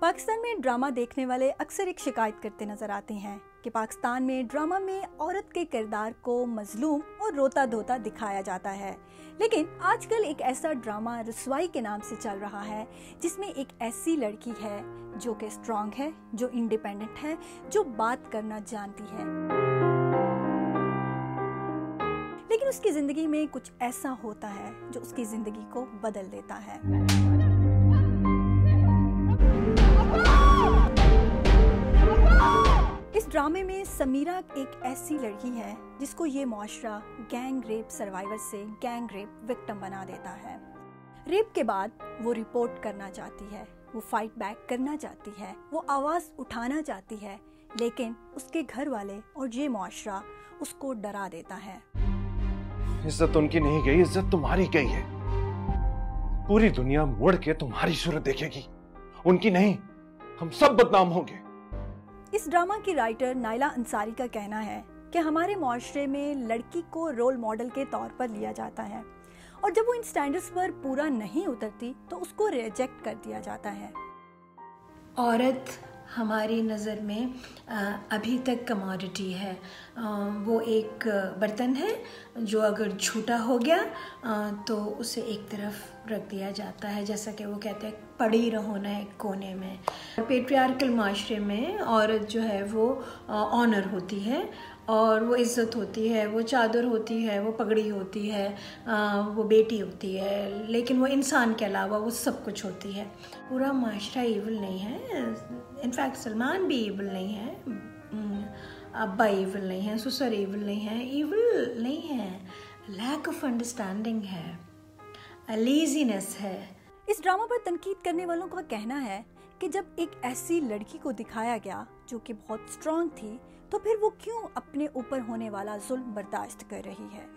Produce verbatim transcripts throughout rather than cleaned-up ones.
पाकिस्तान में ड्रामा देखने वाले अक्सर एक शिकायत करते नजर आते हैं कि पाकिस्तान में ड्रामा में औरत के किरदार को मजलूम और रोता धोता दिखाया जाता है। लेकिन आजकल एक ऐसा ड्रामा रसवाई के नाम से चल रहा है जिसमें एक ऐसी लड़की है जो कि स्ट्रांग है, जो इंडिपेंडेंट है, जो बात करना जानती है, लेकिन उसकी जिंदगी में कुछ ऐसा होता है जो उसकी जिंदगी को बदल देता है। इस ड्रामे में समीरा एक ऐसी लड़की है जिसको ये मुआशरा गैंग रेप सर्वाइवर से गैंग रेप विक्टिम बना देता है। रेप के बाद वो रिपोर्ट करना चाहती है, वो फाइट बैक करना चाहती है, वो आवाज़ उठाना चाहती है, लेकिन उसके घर वाले और ये मुआशरा उसको डरा देता है। इज्जत उनकी नहीं गई, इज्जत तुम्हारी गई है। पूरी दुनिया मुड़ के तुम्हारी सूरत देखेगी, उनकी नहीं। हम सब बदनाम होंगे। इस ड्रामा की राइटर नाइला अंसारी का कहना है कि हमारे मुआशरे में लड़की को रोल मॉडल के तौर पर लिया जाता है और जब वो इन स्टैंडर्ड्स पर पूरा नहीं उतरती तो उसको रिजेक्ट कर दिया जाता है। औरत हमारी नज़र में अभी तक कमोडिटी है। वो एक बर्तन है जो अगर झूठा हो गया तो उसे एक तरफ रख दिया जाता है, जैसा कि वो कहते हैं पड़ी रहो ना एक कोने में। पेट्रियार्कल माशरे में औरत जो है वो ऑनर होती है और वो इज़्ज़त होती है, वो चादर होती है, वो पगड़ी होती है, वो बेटी होती है, लेकिन वो इंसान के अलावा वो सब कुछ होती है। पूरा माशरा ईविल नहीं है, इनफैक्ट सलमान भी ईविल नहीं है, अब्बा ईविल नहीं है, ससुर ईविल नहीं है। ईविल नहीं है, लैक ऑफ अंडरस्टैंडिंग है, लेजीनेस है। इस ड्रामा पर तनकीद करने वालों का कहना है कि जब एक ऐसी लड़की को दिखाया गया जो कि बहुत स्ट्रांग थी, तो फिर वो क्यों अपने ऊपर होने वाला जुल्म बर्दाश्त कर रही है।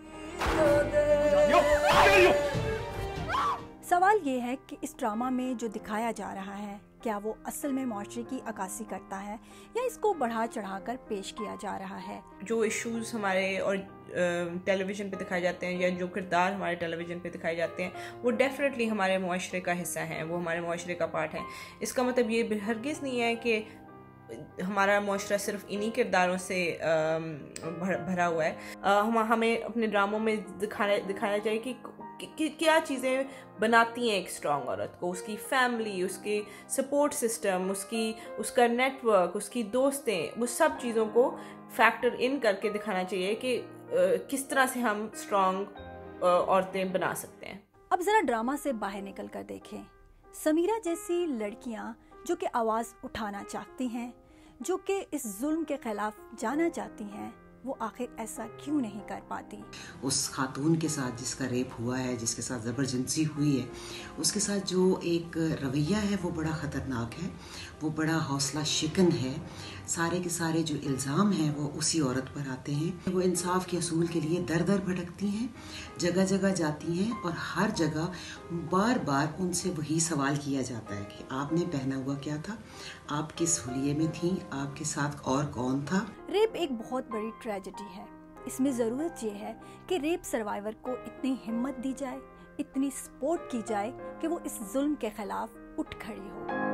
सवाल ये है कि इस ड्रामा में जो दिखाया जा रहा है क्या वो असल में मुआशरे की अक्कासी करता है या इसको बढ़ा चढ़ाकर पेश किया जा रहा है। जो इश्यूज हमारे और टेलीविज़न पे दिखाए जाते हैं या जो किरदार हमारे टेलीविज़न पे दिखाए जाते हैं वो डेफिनेटली हमारे मुआशरे का हिस्सा हैं, वो हमारे मुआशरे का पार्ट है। इसका मतलब ये हरगिज़ नहीं है कि हमारा मुआशरा सिर्फ इन्हीं किरदारों से भरा हुआ है। हम हमें अपने ड्रामों में दिखाना दिखाया जाए कि, कि क्या चीज़ें बनाती हैं एक स्ट्रॉन्ग औरत को, उसकी फैमिली, उसकी सपोर्ट सिस्टम, उसकी उसका नेटवर्क, उसकी दोस्तें, वो सब चीज़ों को फैक्टर इन करके दिखाना चाहिए कि किस तरह से हम स्ट्रॉन्ग औरतें बना सकते हैं। अब ज़रा ड्रामा से बाहर निकल कर देखें। समीरा जैसी लड़कियां जो कि आवाज़ उठाना चाहती हैं, जो कि इस जुल्म के खिलाफ जाना चाहती हैं, वो आखिर ऐसा क्यों नहीं कर पाती। उस खातून के साथ जिसका रेप हुआ है, जिसके साथ ज़बरदस्ती हुई है, उसके साथ जो एक रवैया है वो बड़ा ख़तरनाक है, वो बड़ा हौसला शिकन है। सारे के सारे जो इल्ज़ाम हैं वो उसी औरत पर आते हैं। वो इंसाफ के असूल के लिए दर दर भटकती हैं, जगह जगह जाती हैं और हर जगह बार बार उनसे वही सवाल किया जाता है कि आपने पहना हुआ क्या था, आप किस हुलिये में थी, आपके साथ और कौन था। रेप एक बहुत बड़ी ट्रेजेडी है। इसमें ज़रूरत ये है कि रेप सर्वाइवर को इतनी हिम्मत दी जाए, इतनी सपोर्ट की जाए कि वो इस जुल्म के खिलाफ उठ खड़ी हो।